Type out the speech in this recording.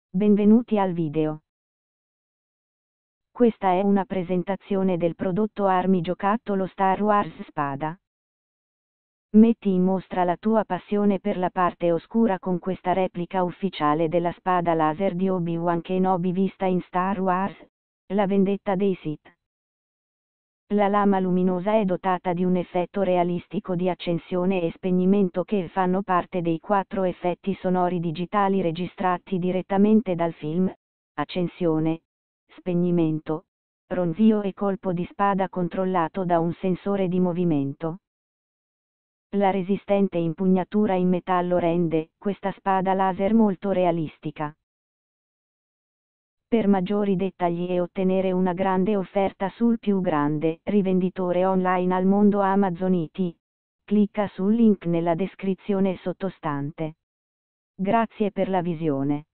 Benvenuti al video. Questa è una presentazione del prodotto armi giocattolo Star Wars Spada. Metti in mostra la tua passione per la parte oscura con questa replica ufficiale della spada laser di Obi-Wan Kenobi vista in Star Wars, La vendetta dei Sith. La lama luminosa è dotata di un effetto realistico di accensione e spegnimento che fanno parte dei 4 effetti sonori digitali registrati direttamente dal film: accensione, spegnimento, ronzio e colpo di spada controllato da un sensore di movimento. La resistente impugnatura in metallo rende questa spada laser molto realistica. Per maggiori dettagli e ottenere una grande offerta sul più grande rivenditore online al mondo Amazon IT, clicca sul link nella descrizione sottostante. Grazie per la visione.